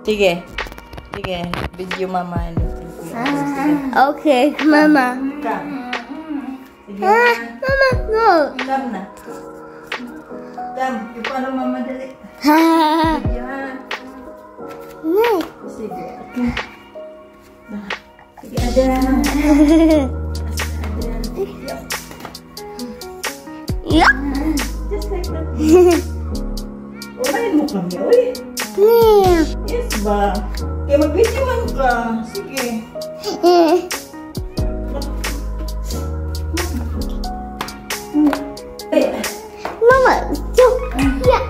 Sige. Sige. Video mama. Okay, mama. Come. Sige. Mama, no. Come na. Come. Paano mama dali? Video ha. No. Sige. Okay. Sige, ada. Yeah. Just like that. Ulayin mo kami, uy. Yeah. Yes ba? Kaya mag-videoan ka. Sige. Mama, so, yeah.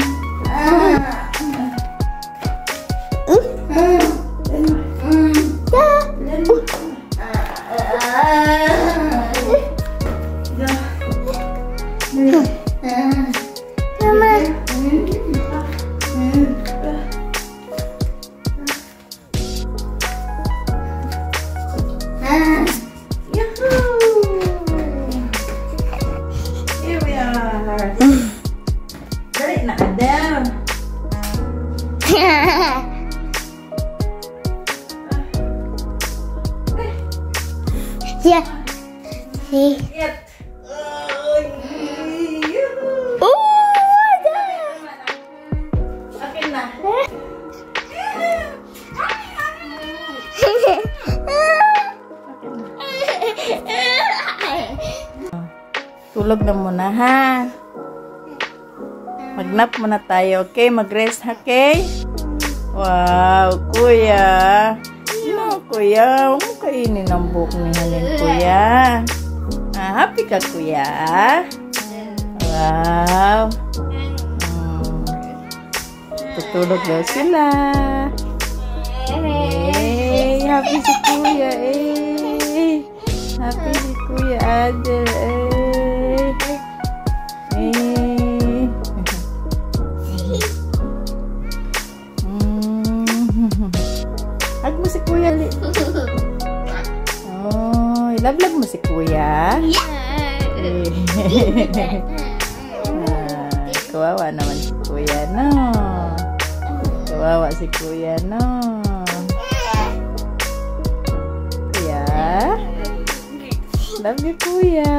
Here we are. Dali na, Adele. Yeah. See. Yep. Akin na. Tulog na muna, ha? Mag-nap muna tayo, okay? Mag-rest, okay? Wow, kuya. No, kuya. Huwag mo kainin ang buhok ni Haneen, kuya. Happy ka, kuya? Wow. Tutulog daw sila. Happy si kuya, Happy si kuya, Adel, Hug mo si kuya. Oh, ilaglag mo si kuya. Kawawa naman si kuya, no? Kawawa si kuya, no? Kuya? Love you, kuya.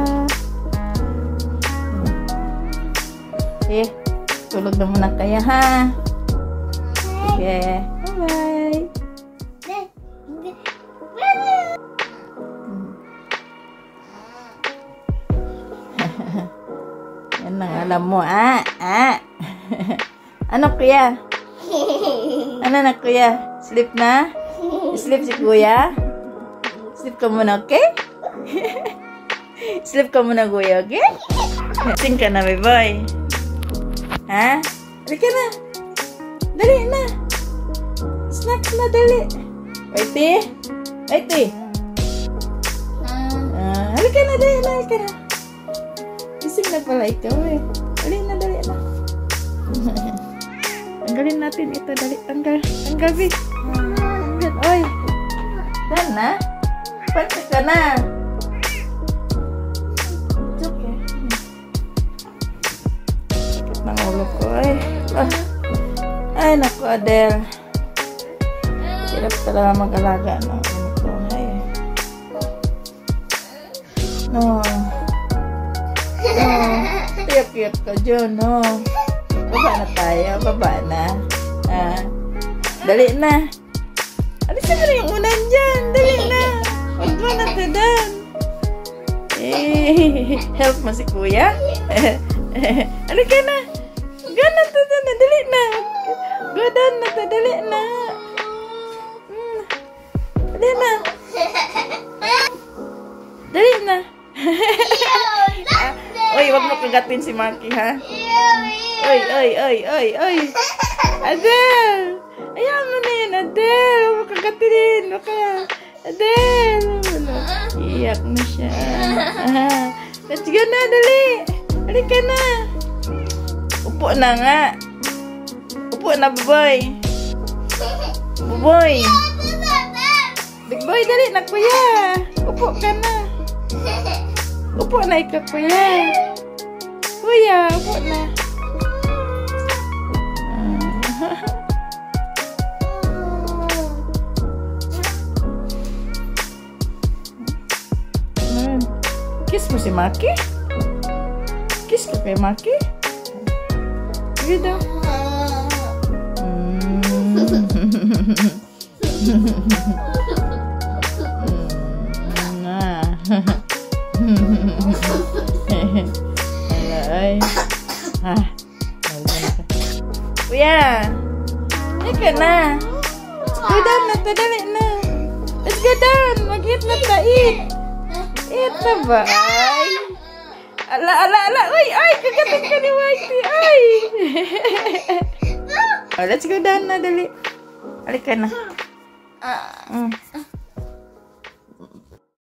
Tulog na muna kaya, ha? Sige. Bye-bye. Yan ang alam mo, Ano, kuya? Ano na, kuya? Sleep na? Sleep si kuya? Sleep ka muna, okay? Sleep ka muna, kuya, okay? Sing ka na, boy. Ha? Halika na. Dali na. Snacks na, dali. Waiti? Waiti? Halika na, dali na, halika na. Gising na pala ikaw, Dali na, dali na. Tanggalin natin ito, dali. Tanggal, B. Tanggal, oy. Dan na. Pati ka na. It's okay. Sakit ng ulo ko, Ay, naku, Adele. Hirap talaga mag-alaga, no? No. Tiyak-tiyak ka dyan, no? Baba na tayo, baba na. Dali na. Alisin mo na yung unan dyan. Dali na. Huwag mo na tadan. Help mo si kuya. Halika na. Ganon tadan na. Dali na. Ganon na ta. Dali na. Dali na. Dali na. Oy, wag mo kagatin si Maki, ha? Oy. Adele! Ayan mo na yan, Adele! Huwag mo kagatin. Adele! Iyak na siya. Let's go na, dali! Halika na! Upo na nga. Upo na, boy. Boy. Big boy, dali na, kuya. Upo ka na. Upo na ikaw, kuya. Kuya, upo na. mo si Maki? Kiss ka kay Maki? Sige daw. Ay. Kuya. Ika na. Let's go down na. Dali na. Let's go down. Mag-eat na ta. Eat. Eat na ba? Ay. Ala. Uy, ay. Kagatin ka ni Whitey. Ay. Oh, let's go down na. Dali. Halika na.